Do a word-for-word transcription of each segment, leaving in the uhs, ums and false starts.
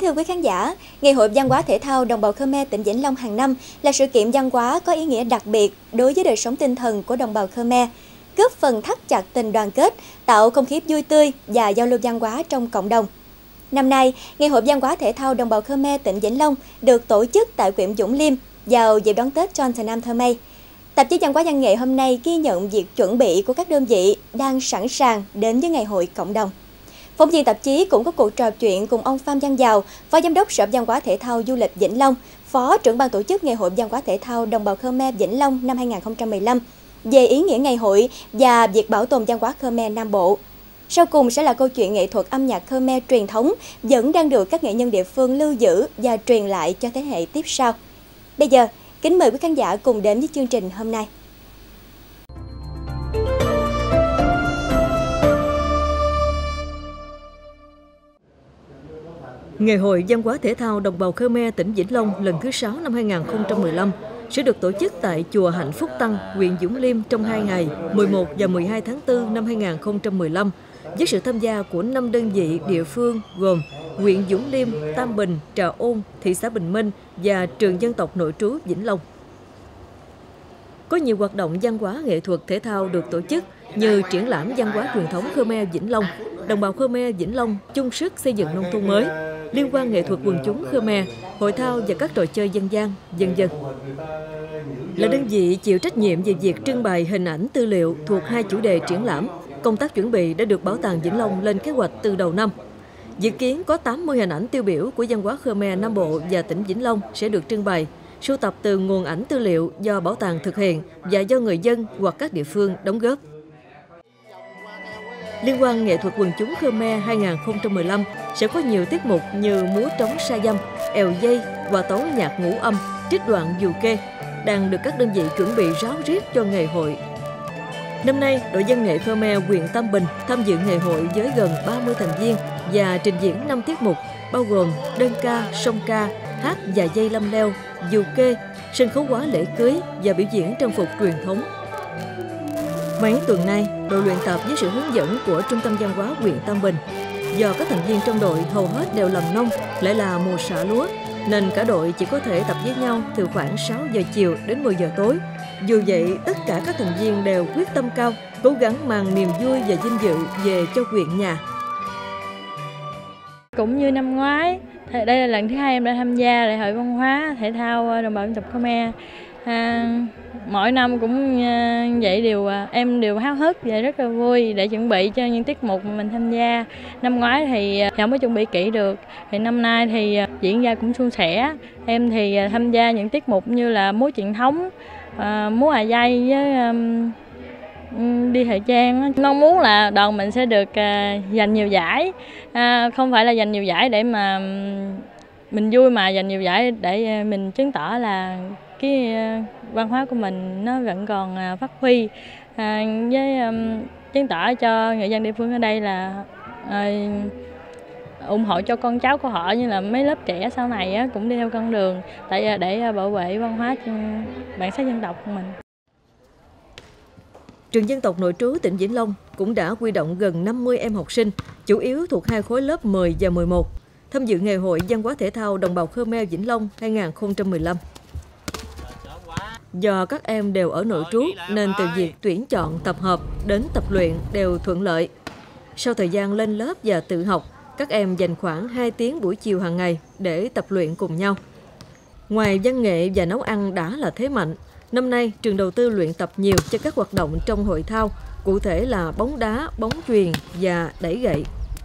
thưa quý khán giả, Ngày hội văn hóa thể thao đồng bào Khmer tỉnh Vĩnh Long hàng năm là sự kiện văn hóa có ý nghĩa đặc biệt đối với đời sống tinh thần của đồng bào Khmer, góp phần thắt chặt tình đoàn kết, tạo không khí vui tươi và giao lưu văn hóa trong cộng đồng. Năm nay, Ngày hội văn hóa thể thao đồng bào Khmer tỉnh Vĩnh Long được tổ chức tại huyện Vũng Liêm vào dịp đón Tết Chon Thờ Nam Thơ Mây. Tạp chí Văn hóa Văn nghệ hôm nay ghi nhận việc chuẩn bị của các đơn vị đang sẵn sàng đến với ngày hội cộng đồng. Phóng viên tạp chí cũng có cuộc trò chuyện cùng ông Phan Văn Giàu, Phó Giám đốc Sở Văn hóa Thể thao Du lịch Vĩnh Long, Phó trưởng ban tổ chức Ngày hội Văn hóa Thể thao đồng bào Khmer Vĩnh Long năm hai nghìn không trăm mười lăm về ý nghĩa ngày hội và việc bảo tồn văn hóa Khmer Nam Bộ. Sau cùng sẽ là câu chuyện nghệ thuật âm nhạc Khmer truyền thống vẫn đang được các nghệ nhân địa phương lưu giữ và truyền lại cho thế hệ tiếp sau. Bây giờ, kính mời quý khán giả cùng đến với chương trình hôm nay. Ngày hội Văn hóa Thể thao đồng bào Khmer tỉnh Vĩnh Long lần thứ sáu năm hai nghìn không trăm mười lăm sẽ được tổ chức tại chùa Hạnh Phúc Tăng, huyện Vũng Liêm trong hai ngày mười một và mười hai tháng tư năm hai nghìn không trăm mười lăm với sự tham gia của năm đơn vị địa phương gồm huyện Vũng Liêm, Tam Bình, Trà Ôn, thị xã Bình Minh và trường dân tộc nội trú Vĩnh Long. Có nhiều hoạt động văn hóa nghệ thuật thể thao được tổ chức như triển lãm văn hóa truyền thống Khmer Vĩnh Long, đồng bào Khmer Vĩnh Long chung sức xây dựng nông thôn mới, liên quan nghệ thuật quần chúng Khmer, hội thao và các trò chơi dân gian, vân vân. Là đơn vị chịu trách nhiệm về việc trưng bày hình ảnh tư liệu thuộc hai chủ đề triển lãm, công tác chuẩn bị đã được Bảo tàng Vĩnh Long lên kế hoạch từ đầu năm. Dự kiến có tám mươi hình ảnh tiêu biểu của văn hóa Khmer Nam Bộ và tỉnh Vĩnh Long sẽ được trưng bày, sưu tập từ nguồn ảnh tư liệu do Bảo tàng thực hiện và do người dân hoặc các địa phương đóng góp. Liên hoan nghệ thuật quần chúng Khmer hai nghìn không trăm mười lăm sẽ có nhiều tiết mục như múa trống sa dăm, èo dây, hòa tấu nhạc ngũ âm, trích đoạn dù kê, đang được các đơn vị chuẩn bị ráo riết cho ngày hội. Năm nay, đội văn nghệ Khmer huyện Tam Bình tham dự ngày hội với gần ba mươi thành viên và trình diễn năm tiết mục, bao gồm đơn ca, song ca, hát và dây lâm leo, dù kê, sân khấu hóa lễ cưới và biểu diễn trang phục truyền thống. Mấy tuần nay, đội luyện tập với sự hướng dẫn của Trung tâm Văn hóa huyện Tam Bình. Do các thành viên trong đội hầu hết đều làm nông, lại là mùa xạ lúa, nên cả đội chỉ có thể tập với nhau từ khoảng sáu giờ chiều đến mười giờ tối. Dù vậy, tất cả các thành viên đều quyết tâm cao, cố gắng mang niềm vui và vinh dự về cho huyện nhà. Cũng như năm ngoái, đây là lần thứ hai em đã tham gia Đại hội Văn hóa Thể thao đồng bào dân tộc Khmer. À, mỗi năm cũng uh, vậy đều uh, em đều háo hức và rất là vui để chuẩn bị cho những tiết mục mà mình tham gia. Năm ngoái thì uh, không có chuẩn bị kỹ được, thì năm nay thì uh, diễn ra cũng suôn sẻ. Em thì uh, tham gia những tiết mục như là múa truyền thống, uh, múa à dây với um, đi thời trang. Mong muốn là đoàn mình sẽ được uh, giành nhiều giải, uh, không phải là giành nhiều giải để mà um, mình vui, mà giành nhiều giải để uh, mình chứng tỏ là cái văn hóa của mình nó vẫn còn phát huy, à, với um, chứng tỏ cho người dân địa phương ở đây là à, ủng hộ cho con cháu của họ, như là mấy lớp trẻ sau này á, cũng đi theo con đường tại để bảo vệ văn hóa bản sắc dân tộc của mình. Trường dân tộc nội trú tỉnh Vĩnh Long cũng đã huy động gần năm mươi em học sinh, chủ yếu thuộc hai khối lớp mười và mười một, tham dự Ngày hội Văn hóa Thể thao đồng bào Khmer Vĩnh Long hai nghìn không trăm mười lăm. Do các em đều ở nội trú nên từ việc tuyển chọn tập hợp đến tập luyện đều thuận lợi. Sau thời gian lên lớp và tự học, các em dành khoảng hai tiếng buổi chiều hàng ngày để tập luyện cùng nhau. Ngoài văn nghệ và nấu ăn đã là thế mạnh, năm nay trường đầu tư luyện tập nhiều cho các hoạt động trong hội thao, cụ thể là bóng đá, bóng chuyền và đẩy gậy.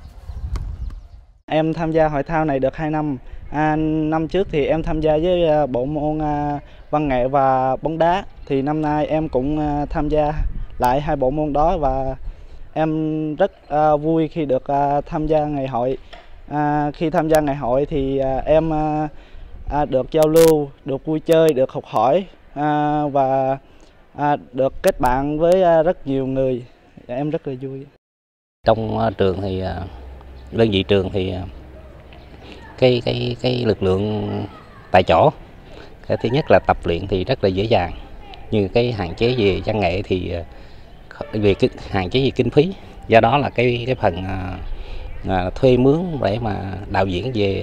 Em tham gia hội thao này được hai năm. À, năm trước thì em tham gia với bộ môn à, văn nghệ và bóng đá, thì năm nay em cũng à, tham gia lại hai bộ môn đó, và em rất à, vui khi được à, tham gia ngày hội. À, khi tham gia ngày hội thì à, em à, à, được giao lưu, được vui chơi, được học hỏi à, và à, được kết bạn với à, rất nhiều người. Em rất là vui. Trong uh, trường thì uh, đơn vị trường thì uh, cái cái cái lực lượng tại chỗ, cái thứ nhất là tập luyện thì rất là dễ dàng, nhưng cái hạn chế về văn nghệ thì về cái hạn chế về kinh phí, do đó là cái cái phần à, à, thuê mướn để mà đạo diễn về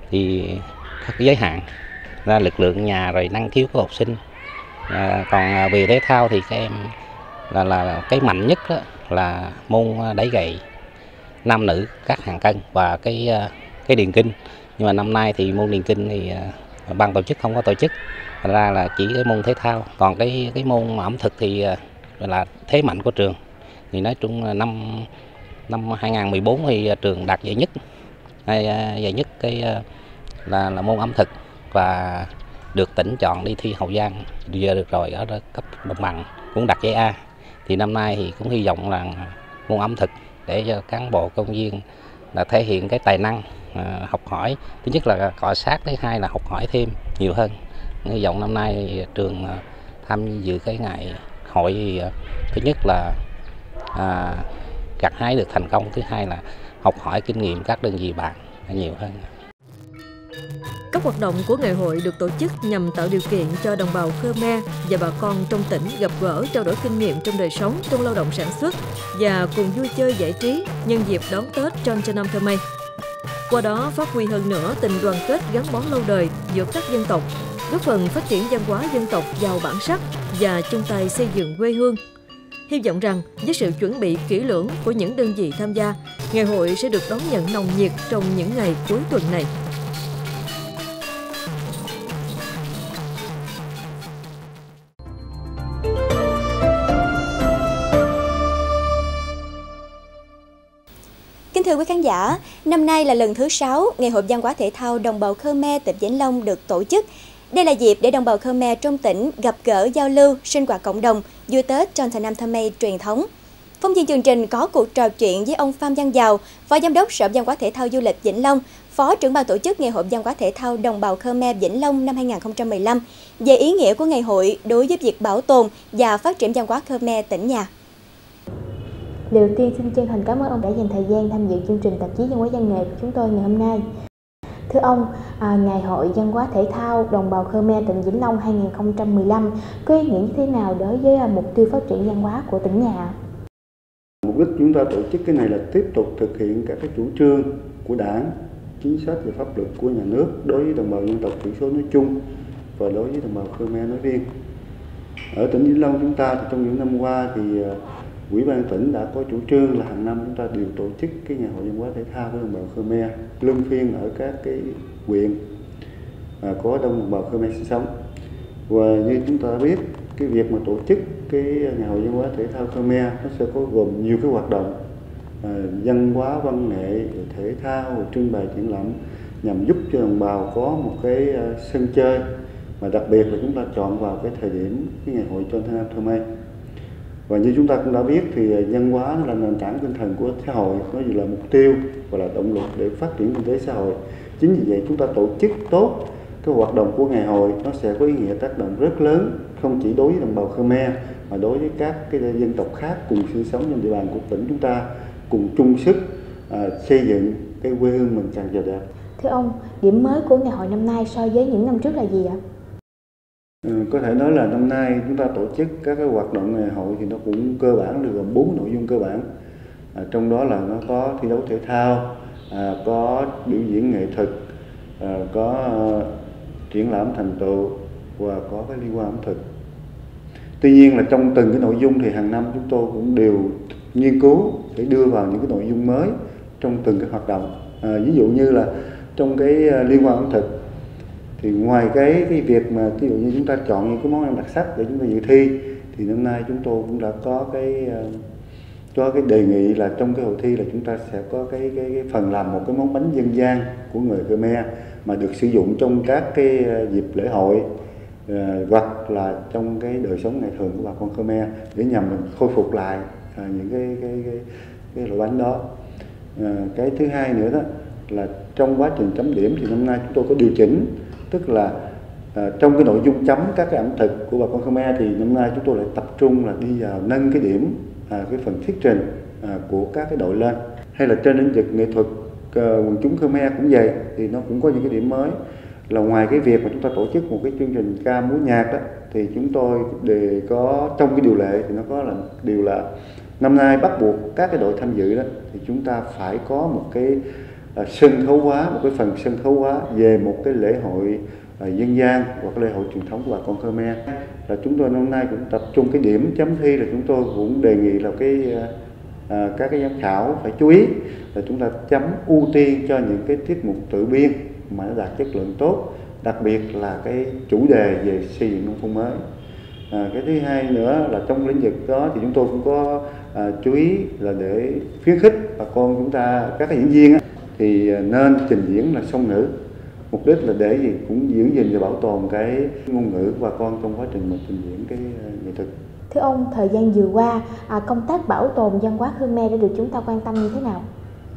thì có cái giới hạn, ra lực lượng nhà rồi năng khiếu của học sinh. À, còn về thể thao thì các em là là cái mạnh nhất đó là môn đẩy gậy nam nữ các hạng cân và cái cái điền kinh. Nhưng mà năm nay thì môn điền kinh thì ban tổ chức không có tổ chức, thành ra là chỉ cái môn thể thao. Còn cái cái môn ẩm thực thì là thế mạnh của trường. Thì nói chung năm năm hai không một bốn thì trường đạt giải nhất, hay giải nhất cái là là môn ẩm thực và được tỉnh chọn đi thi Hậu Giang, giờ được rồi ở cấp đồng bằng cũng đạt giải A. Thì năm nay thì cũng hy vọng là môn ẩm thực để cho cán bộ công viên là thể hiện cái tài năng à, học hỏi, thứ nhất là cọ sát, thứ hai là học hỏi thêm nhiều hơn. Hy vọng năm nay trường tham dự cái ngày hội, thứ nhất là à, gặt hái được thành công, thứ hai là học hỏi kinh nghiệm các đơn vị bạn nhiều hơn. Các hoạt động của ngày hội được tổ chức nhằm tạo điều kiện cho đồng bào Khmer và bà con trong tỉnh gặp gỡ, trao đổi kinh nghiệm trong đời sống, trong lao động sản xuất và cùng vui chơi giải trí nhân dịp đón Tết Chon Cha Nam Khmer. Qua đó phát huy hơn nữa tình đoàn kết gắn bó lâu đời giữa các dân tộc, góp phần phát triển văn hóa dân tộc giàu bản sắc và chung tay xây dựng quê hương. Hy vọng rằng với sự chuẩn bị kỹ lưỡng của những đơn vị tham gia, ngày hội sẽ được đón nhận nồng nhiệt trong những ngày cuối tuần này. Kính thưa quý khán giả, năm nay là lần thứ sáu Ngày hội văn hóa thể thao đồng bào Khmer tỉnh Vĩnh Long được tổ chức. Đây là dịp để đồng bào Khmer trong tỉnh gặp gỡ, giao lưu, sinh hoạt cộng đồng, vui Tết Chon Cha Nam Khmer truyền thống. Phóng viên chương trình có cuộc trò chuyện với ông Phan Văn Giàu, Phó Giám đốc Sở Văn hóa Thể thao Du lịch Vĩnh Long, Phó trưởng ban tổ chức Ngày hội văn hóa thể thao đồng bào Khmer Vĩnh Long năm hai nghìn không trăm mười lăm về ý nghĩa của ngày hội đối với việc bảo tồn và phát triển văn hóa Khmer tỉnh nhà. Đầu tiên xin chân thành cảm ơn ông đã dành thời gian tham dự chương trình tạp chí Văn hóa Văn nghệ của chúng tôi ngày hôm nay. Thưa ông, à, Ngày hội văn hóa thể thao đồng bào Khmer tỉnh Vĩnh Long hai nghìn không trăm mười lăm có ý nghĩa như thế nào đối với à, mục tiêu phát triển văn hóa của tỉnh nhà? Mục đích chúng ta tổ chức cái này là tiếp tục thực hiện các cái chủ trương của Đảng, chính sách và pháp luật của nhà nước đối với đồng bào dân tộc thiểu số nói chung và đối với đồng bào Khmer nói riêng. Ở tỉnh Vĩnh Long chúng ta thì trong những năm qua thì Ủy ban tỉnh đã có chủ trương là hàng năm chúng ta đều tổ chức cái ngày hội văn hóa thể thao của đồng bào Khmer luân phiên ở các cái huyện à, có đông đồng bào Khmer sinh sống. Và như chúng ta biết, cái việc mà tổ chức cái ngày hội văn hóa thể thao Khmer nó sẽ có gồm nhiều cái hoạt động à, văn hóa, văn nghệ, thể thao, trưng bày triển lãm nhằm giúp cho đồng bào có một cái uh, sân chơi, mà đặc biệt là chúng ta chọn vào cái thời điểm cái ngày hội Chon Cha Nam Khmer. Và như chúng ta cũng đã biết thì văn hóa là nền tảng tinh thần của xã hội, nó là mục tiêu và là động lực để phát triển kinh tế xã hội. Chính vì vậy chúng ta tổ chức tốt cái hoạt động của ngày hội, nó sẽ có ý nghĩa tác động rất lớn, không chỉ đối với đồng bào Khmer mà đối với các cái dân tộc khác cùng sinh sống trên địa bàn của tỉnh chúng ta, cùng chung sức à, xây dựng cái quê hương mình càng giàu đẹp. Thưa ông, điểm mới của ngày hội năm nay so với những năm trước là gì ạ? Ừ, có thể nói là năm nay chúng ta tổ chức các cái hoạt động ngày hội thì nó cũng cơ bản được gồm bốn nội dung cơ bản. À, trong đó là nó có thi đấu thể thao, à, có biểu diễn nghệ thuật, à, có uh, triển lãm thành tựu và có cái liên quan ẩm thực. Tuy nhiên là trong từng cái nội dung thì hàng năm chúng tôi cũng đều nghiên cứu để đưa vào những cái nội dung mới trong từng cái hoạt động. À, ví dụ như là trong cái uh, liên quan ẩm thực thì ngoài cái cái việc mà ví dụ như chúng ta chọn những cái món ăn đặc sắc để chúng ta dự thi, thì năm nay chúng tôi cũng đã có cái uh, có cái đề nghị là trong cái hội thi là chúng ta sẽ có cái cái, cái phần làm một cái món bánh dân gian của người Khmer mà được sử dụng trong các cái uh, dịp lễ hội uh, hoặc là trong cái đời sống ngày thường của bà con Khmer, để nhằm mình khôi phục lại uh, những cái cái cái cái loại bánh đó. Uh, cái thứ hai nữa đó là trong quá trình chấm điểm thì năm nay chúng tôi có điều chỉnh, tức là à, trong cái nội dung chấm các cái ẩm thực của bà con Khmer thì năm nay chúng tôi lại tập trung là đi vào nâng cái điểm à, cái phần thuyết trình à, của các cái đội lên, hay là trên lĩnh vực nghệ thuật à, quần chúng Khmer cũng vậy, thì nó cũng có những cái điểm mới là ngoài cái việc mà chúng ta tổ chức một cái chương trình ca múa nhạc đó, thì chúng tôi để có trong cái điều lệ thì nó có là điều là năm nay bắt buộc các cái đội tham dự đó thì chúng ta phải có một cái sân khấu hóa, một cái phần sân khấu hóa về một cái lễ hội dân gian hoặc lễ hội truyền thống của bà con Khmer. Là chúng tôi năm nay cũng tập trung cái điểm chấm thi, là chúng tôi cũng đề nghị là cái à, các cái giám khảo phải chú ý là chúng ta chấm ưu tiên cho những cái tiết mục tự biên mà nó đạt chất lượng tốt, đặc biệt là cái chủ đề về xây dựng nông thôn mới. À, cái thứ hai nữa là trong lĩnh vực đó thì chúng tôi cũng có à, chú ý là để khuyến khích bà con chúng ta, các cái diễn viên á, thì nên trình diễn là song ngữ, mục đích là để gì cũng giữ gìn và bảo tồn cái ngôn ngữ của bà con trong quá trình mình trình diễn cái nghệ thuật. Thưa ông, thời gian vừa qua, à, công tác bảo tồn văn hóa Khmer đã được chúng ta quan tâm như thế nào?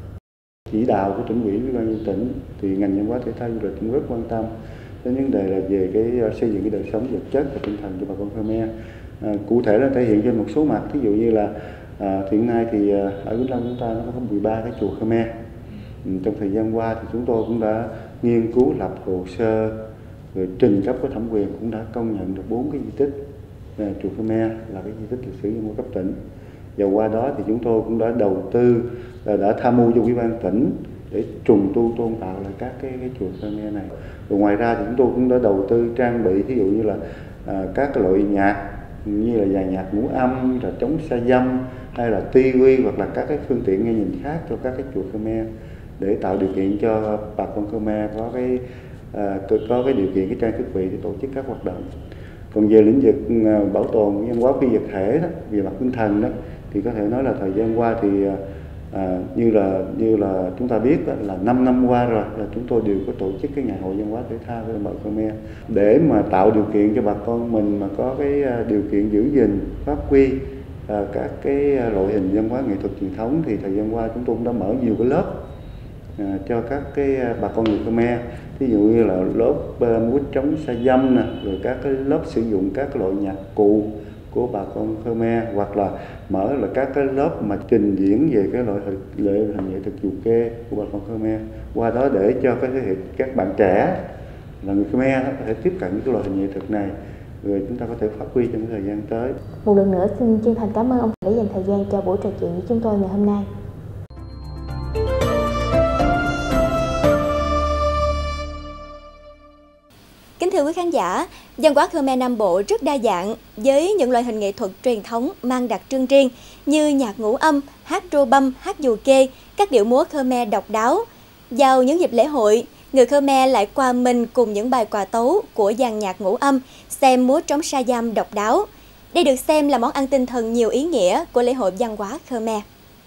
Chỉ đạo của tỉnh ủy, ủy ban nhân tỉnh thì ngành văn hóa thể thao du lịch cũng rất quan tâm đến vấn đề là về cái xây dựng cái đời sống vật chất và tinh thần cho bà con Khmer. À, cụ thể là thể hiện trên một số mặt, ví dụ như là à, hiện nay thì ở Vĩnh Long chúng ta nó có mười ba cái chùa Khmer. Ừ, trong thời gian qua thì chúng tôi cũng đã nghiên cứu lập hồ sơ rồi trình cấp có thẩm quyền, cũng đã công nhận được bốn cái di tích à, chùa Khmer là cái di tích lịch sử văn hóa cấp tỉnh. Và qua đó thì chúng tôi cũng đã đầu tư, đã tham mưu cho ủy ban tỉnh để trùng tu tôn tạo lại các cái, cái chùa Khmer này. Rồi ngoài ra thì chúng tôi cũng đã đầu tư trang bị, ví dụ như là à, các cái loại nhạc như là dàn nhạc ngũ âm, là trống sa dâm, hay là tivi, hoặc là các cái phương tiện nghe nhìn khác cho các cái chùa Khmer, để tạo điều kiện cho bà con Khmer có cái à, có cái điều kiện cái trang thiết bị để tổ chức các hoạt động. Còn về lĩnh vực bảo tồn văn hóa phi vật thể đó, về mặt tinh thần đó, thì có thể nói là thời gian qua thì à, như là như là chúng ta biết đó, là năm năm qua rồi là chúng tôi đều có tổ chức cái ngày hội văn hóa thể thao với đồng bào Khmer để mà tạo điều kiện cho bà con mình mà có cái điều kiện giữ gìn, phát huy à, các cái loại hình văn hóa nghệ thuật truyền thống. Thì thời gian qua chúng tôi cũng đã mở nhiều cái lớp à, cho các cái bà con người Khmer, ví dụ như là lớp uh, múa trống sa dâm nè, rồi các cái lớp sử dụng các loại nhạc cụ của bà con Khmer, hoặc là mở là các cái lớp mà trình diễn về cái loại lễ hình nghệ thuật dù kê của bà con Khmer, qua đó để cho các thế hệ các bạn trẻ là người Khmer có thể tiếp cận với cái loại hình nghệ thuật này, rồi chúng ta có thể phát huy trong thời gian tới. Một lần nữa xin chân thành cảm ơn ông đã dành thời gian cho buổi trò chuyện với chúng tôi ngày hôm nay. Kính thưa quý khán giả, văn hóa Khmer Nam Bộ rất đa dạng với những loại hình nghệ thuật truyền thống mang đặc trưng riêng như nhạc ngũ âm, hát rô băm, hát dù kê, các điệu múa Khmer độc đáo. Vào những dịp lễ hội, người Khmer lại qua mình cùng những bài quà tấu của dàn nhạc ngũ âm, xem múa trống sa dam độc đáo. Đây được xem là món ăn tinh thần nhiều ý nghĩa của lễ hội văn hóa Khmer.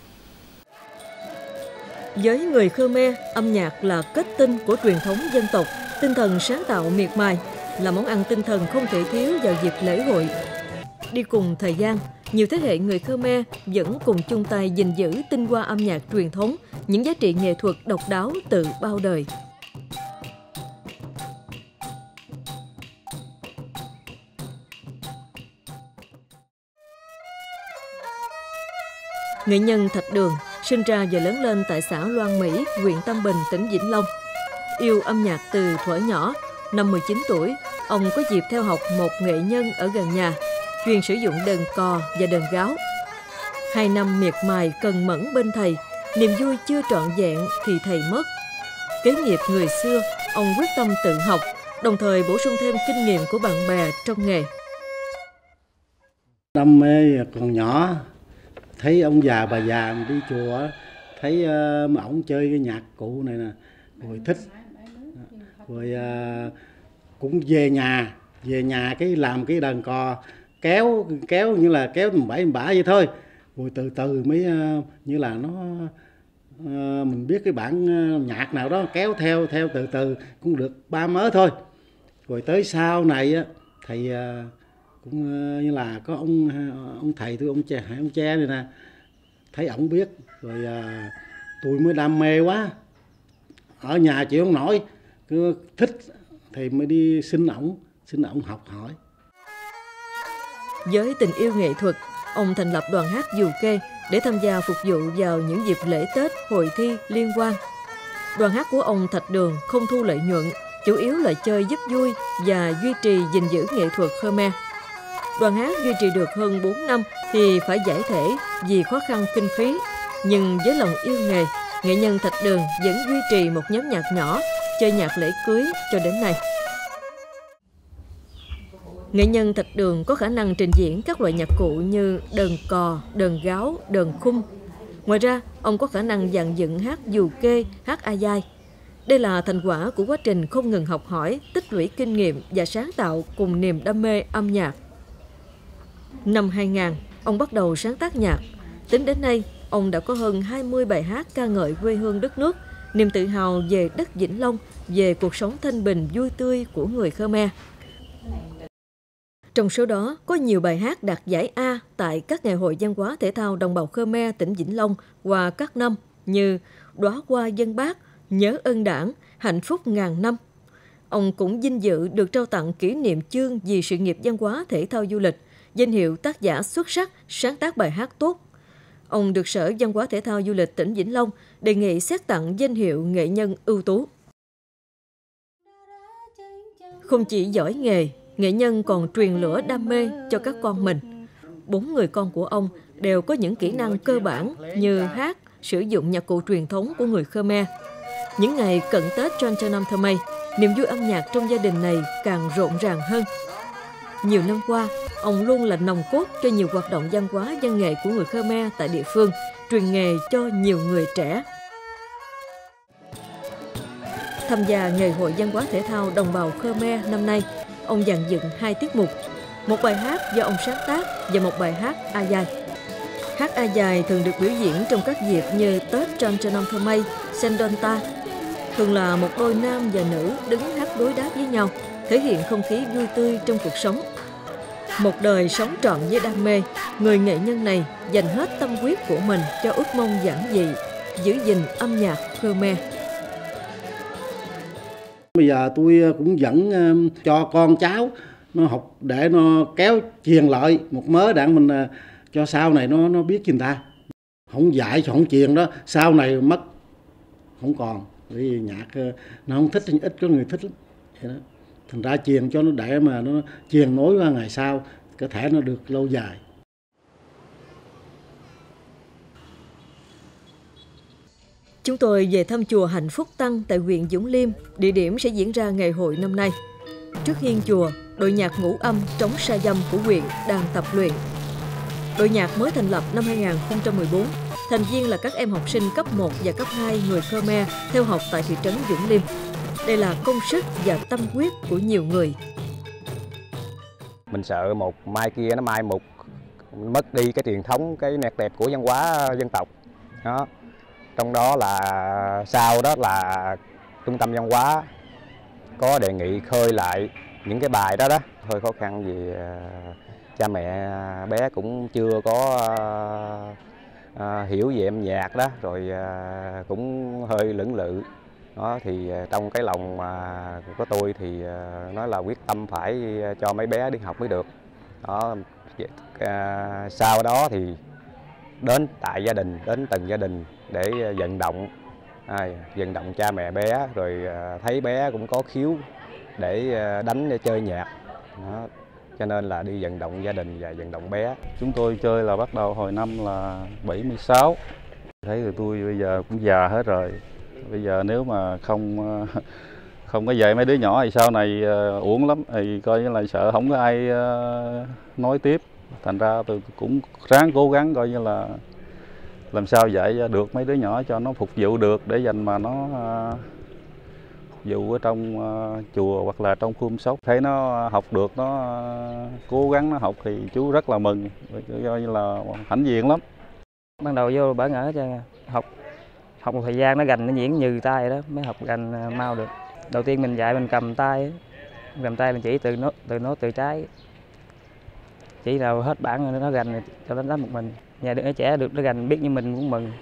Với người Khmer, âm nhạc là kết tinh của truyền thống dân tộc, tinh thần sáng tạo miệt mài, là món ăn tinh thần không thể thiếu vào dịp lễ hội. Đi cùng thời gian, nhiều thế hệ người Khmer vẫn cùng chung tay gìn giữ tinh hoa âm nhạc truyền thống, những giá trị nghệ thuật độc đáo từ bao đời. Nghệ nhân Thạch Đường sinh ra và lớn lên tại xã Loan Mỹ, huyện Tam Bình, tỉnh Vĩnh Long. Yêu âm nhạc từ thuở nhỏ, năm mười chín tuổi, ông có dịp theo học một nghệ nhân ở gần nhà, chuyên sử dụng đờn cò và đờn gáo. Hai năm miệt mài cần mẫn bên thầy, niềm vui chưa trọn vẹn thì thầy mất. Kế nghiệp người xưa, ông quyết tâm tự học, đồng thời bổ sung thêm kinh nghiệm của bạn bè trong nghề. Đam mê còn nhỏ, thấy ông già bà già đi chùa, thấy uh, mà ổng chơi cái nhạc cụ này nè, rồi thích, rồi uh, cũng về nhà, về nhà cái làm cái đàn cò, kéo kéo như là kéo tầm bảy bả vậy thôi, rồi từ từ mới uh, như là nó uh, mình biết cái bản uh, nhạc nào đó kéo theo theo từ từ cũng được ba mớ thôi, rồi tới sau này á thầy uh, cũng uh, như là có ông ông thầy tôi ông cha ông cha này nè, thấy ổng biết rồi uh, tôi mới đam mê quá, ở nhà chịu không nổi, cứ thích thì mới đi xin ổng xin ổng học hỏi. Với tình yêu nghệ thuật, ông thành lập đoàn hát dù kê để tham gia phục vụ vào những dịp lễ Tết, hội thi, liên hoan. Đoàn hát của ông Thạch Đường không thu lợi nhuận, chủ yếu là chơi giúp vui và duy trì gìn giữ nghệ thuật Khmer. Đoàn hát duy trì được hơn bốn năm thì phải giải thể vì khó khăn kinh phí, nhưng với lòng yêu nghề, nghệ nhân Thạch Đường vẫn duy trì một nhóm nhạc nhỏ chơi nhạc lễ cưới cho đến nay. Nghệ nhân Thạch Đường có khả năng trình diễn các loại nhạc cụ như đờn cò, đờn gáo, đờn khung. Ngoài ra, ông có khả năng dàn dựng hát dù kê, hát a dai. Đây là thành quả của quá trình không ngừng học hỏi, tích lũy kinh nghiệm và sáng tạo cùng niềm đam mê âm nhạc. Năm hai nghìn, ông bắt đầu sáng tác nhạc. Tính đến nay, ông đã có hơn hai mươi bài hát ca ngợi quê hương đất nước, niềm tự hào về đất Vĩnh Long, về cuộc sống thanh bình vui tươi của người Khmer. Trong số đó, có nhiều bài hát đạt giải A tại các ngày hội văn hóa thể thao đồng bào Khmer tỉnh Vĩnh Long qua các năm như Đóa hoa dân Bác, Nhớ ơn Đảng, Hạnh phúc ngàn năm. Ông cũng vinh dự được trao tặng kỷ niệm chương vì sự nghiệp văn hóa thể thao du lịch, danh hiệu tác giả xuất sắc sáng tác bài hát tốt. Ông được Sở Văn hóa Thể thao Du lịch tỉnh Vĩnh Long đề nghị xét tặng danh hiệu nghệ nhân ưu tú. Không chỉ giỏi nghề, nghệ nhân còn truyền lửa đam mê cho các con mình. Bốn người con của ông đều có những kỹ năng cơ bản như hát, sử dụng nhạc cụ truyền thống của người Khmer. Những ngày cận Tết Trần Năm Thơ, niềm vui âm nhạc trong gia đình này càng rộn ràng hơn. Nhiều năm qua, ông luôn là nòng cốt cho nhiều hoạt động văn hóa văn nghệ của người Khmer tại địa phương, truyền nghề cho nhiều người trẻ. Tham gia Ngày hội văn hóa thể thao đồng bào Khmer năm nay, ông dàn dựng hai tiết mục, một bài hát do ông sáng tác và một bài hát a dai. Hát a dai thường được biểu diễn trong các dịp như Tết Trần Năm Thơ, Sendonta. Thường là một đôi nam và nữ đứng hát đối đáp với nhau, thể hiện không khí vui tươi trong cuộc sống. Một đời sống trọn với đam mê, người nghệ nhân này dành hết tâm huyết của mình cho ước mong giản dị, giữ gìn âm nhạc Khmer. Bây giờ tôi cũng dẫn cho con cháu nó học để nó kéo truyền lại một mớ để mình cho sau này nó nó biết người ta. Không dạy không truyền đó, sau này mất không còn. Bởi vì nhạc nó không thích, ít có người thích lắm. Vậy đó. Thành ra truyền cho nó để mà nó truyền nối qua ngày sau, có thể nó được lâu dài. Chúng tôi về thăm chùa Hạnh Phúc Tăng tại huyện Vũng Liêm, địa điểm sẽ diễn ra ngày hội năm nay. Trước hiên chùa, đội nhạc ngũ âm trống sa dâm của huyện đang tập luyện. Đội nhạc mới thành lập năm hai nghìn không trăm mười bốn, thành viên là các em học sinh cấp một và cấp hai người Khmer theo học tại thị trấn Vũng Liêm. Đây là công sức và tâm huyết của nhiều người. Mình sợ một mai kia nó mai một, mất đi cái truyền thống, cái nét đẹp của văn hóa dân tộc. Đó. Trong đó là sau đó là trung tâm văn hóa có đề nghị khơi lại những cái bài đó đó. Hơi khó khăn vì cha mẹ bé cũng chưa có uh, hiểu về âm nhạc đó, rồi uh, cũng hơi lưỡng lự. Đó thì trong cái lòng mà của tôi thì uh, nói là quyết tâm phải cho mấy bé đi học mới được. Đó, uh, sau đó thì đến tại gia đình, đến từng gia đình để vận động, à, vận động cha mẹ bé, rồi thấy bé cũng có khiếu để đánh để chơi nhạc. Đó. Cho nên là đi vận động gia đình và vận động bé. Chúng tôi chơi là bắt đầu hồi năm là bảy mươi sáu. Thấy rồi tôi bây giờ cũng già hết rồi. Bây giờ nếu mà không không có dạy mấy đứa nhỏ thì sau này uổng lắm, thì coi như là sợ không có ai nói tiếp. Thành ra tôi cũng ráng cố gắng coi như là làm sao dạy được mấy đứa nhỏ cho nó phục vụ được, để dành mà nó uh, phục vụ ở trong uh, chùa hoặc là trong khuôn sóc. Thấy nó học được, nó uh, cố gắng nó học thì chú rất là mừng, coi như là hãnh diện lắm. Ban đầu vô bỡ ngỡ cho học học một thời gian nó gành nó nhuyễn nhừ tay đó mới học gành uh, mau được. Đầu tiên mình dạy mình cầm tay, cầm tay mình chỉ từ nốt từ nốt từ trái, chỉ nào hết bản nó gành cho nó đánh một mình. Nhà đứa trẻ được nó gành biết như mình cũng mừng.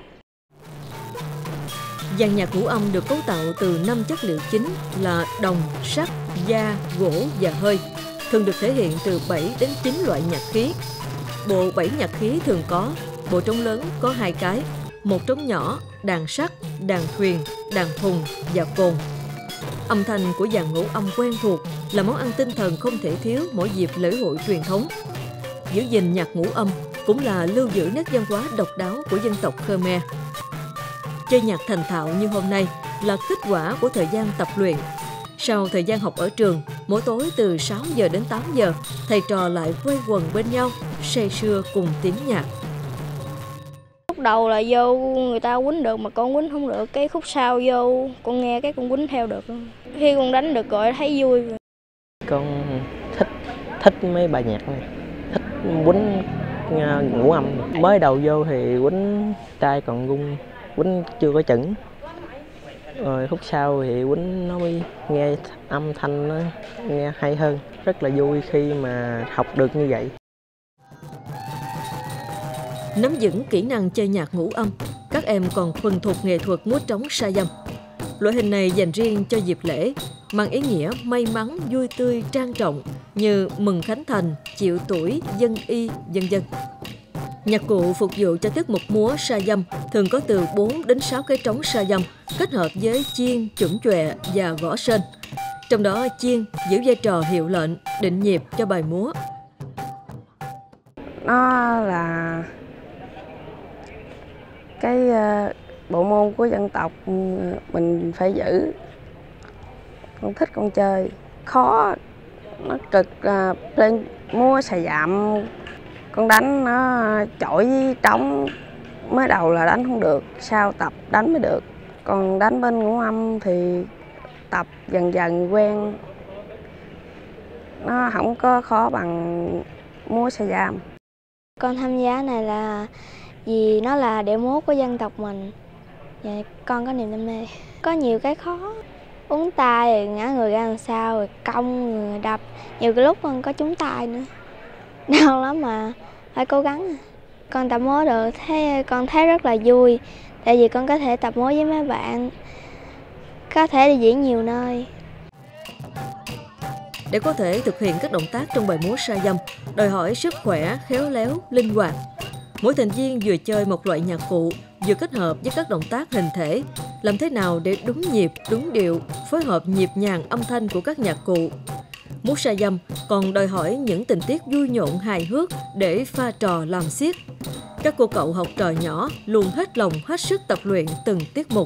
Dàn nhạc ngũ âm được cấu tạo từ năm chất liệu chính là đồng, sắt, da, gỗ và hơi, thường được thể hiện từ bảy đến chín loại nhạc khí. Bộ bảy nhạc khí thường có: bộ trống lớn có hai cái, một trống nhỏ, đàn sắt, đàn thuyền, đàn thùng và cồn. Âm thanh của dàn ngũ âm quen thuộc là món ăn tinh thần không thể thiếu mỗi dịp lễ hội truyền thống. Giữ gìn nhạc ngũ âm cũng là lưu giữ nét văn hóa độc đáo của dân tộc Khmer. chơi nhạc thành thạo như hôm nay là kết quả của thời gian tập luyện. Sau thời gian học ở trường, mỗi tối từ sáu giờ đến tám giờ, thầy trò lại quây quần bên nhau, say sưa cùng tiếng nhạc. Khúc đầu là vô người ta quýnh được mà con quýnh không được, cái khúc sau vô con nghe cái con quýnh theo được. Khi con đánh được rồi thấy vui. Con thích thích mấy bài nhạc này, thích quýnh ngũ âm. Mới đầu vô thì quýnh tay còn gung, quýnh chưa có chuẩn. Rồi khúc sau thì quýnh nó mới nghe âm thanh nó nghe hay hơn, rất là vui khi mà học được như vậy. Nắm vững kỹ năng chơi nhạc ngũ âm, các em còn thuần thục nghệ thuật múa trống sa dâm. Loại hình này dành riêng cho dịp lễ, mang ý nghĩa may mắn, vui tươi, trang trọng như mừng khánh thành, chịu tuổi, dân y, vân vân. Nhạc cụ phục vụ cho tiết mục múa sa dâm thường có từ bốn đến sáu cái trống sa dâm kết hợp với chiên, chuẩn chọe và gõ sên. Trong đó chiên giữ vai trò hiệu lệnh, định nhịp cho bài múa. Nó là cái bộ môn của dân tộc mình phải giữ. Con thích con chơi, khó, nó cực, lên múa xà dạm. Con đánh nó chổi với trống, mới đầu là đánh không được, sau tập đánh mới được. Còn đánh bên ngũ âm thì tập dần dần quen, nó không có khó bằng múa sa dam. Con tham gia này là vì nó là điệu múa của dân tộc mình, và con có niềm đam mê. Có nhiều cái khó, uốn tay rồi ngã người ra làm sao, rồi cong, rồi đập. Nhiều cái lúc con có trúng tay nữa, đau lắm mà phải cố gắng. Con tập múa được, thế con thấy rất là vui, tại vì con có thể tập múa với mấy bạn, có thể đi diễn nhiều nơi. Để có thể thực hiện các động tác trong bài múa sa dâm, đòi hỏi sức khỏe, khéo léo, linh hoạt. Mỗi thành viên vừa chơi một loại nhạc cụ, vừa kết hợp với các động tác hình thể, làm thế nào để đúng nhịp, đúng điệu, phối hợp nhịp nhàng âm thanh của các nhạc cụ. Múa sa dâm còn đòi hỏi những tình tiết vui nhộn hài hước để pha trò làm xiết. Các cô cậu học trò nhỏ luôn hết lòng hết sức tập luyện từng tiết mục.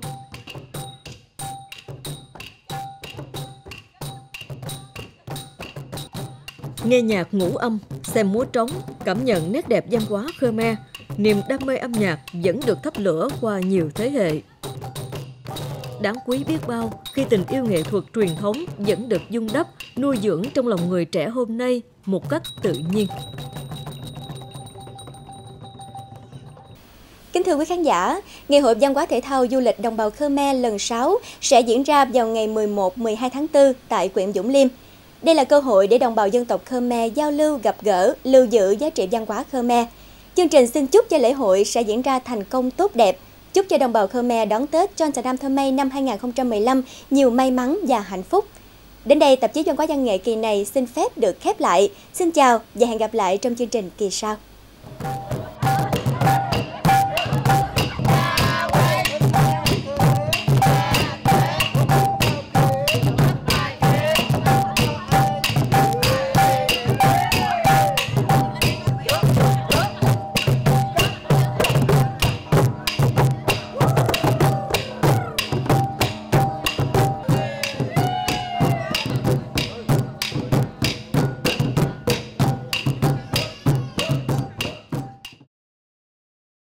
Nghe nhạc ngũ âm, xem múa trống, cảm nhận nét đẹp văn hóa Khmer, niềm đam mê âm nhạc vẫn được thắp lửa qua nhiều thế hệ. Đáng quý biết bao khi tình yêu nghệ thuật truyền thống vẫn được vun đắp, nuôi dưỡng trong lòng người trẻ hôm nay một cách tự nhiên. Kính thưa quý khán giả, Ngày hội văn hóa thể thao du lịch đồng bào Khmer lần sáu sẽ diễn ra vào ngày mười một mười hai tháng tư tại huyện Vũng Liêm. Đây là cơ hội để đồng bào dân tộc Khmer giao lưu, gặp gỡ, lưu giữ giá trị văn hóa Khmer. Chương trình xin chúc cho lễ hội sẽ diễn ra thành công tốt đẹp. Chúc cho đồng bào Khmer đón Tết Chon Trà Nam Thơ Mây năm hai nghìn không trăm mười lăm nhiều may mắn và hạnh phúc. Đến đây, tạp chí văn hóa văn nghệ kỳ này xin phép được khép lại. Xin chào và hẹn gặp lại trong chương trình kỳ sau.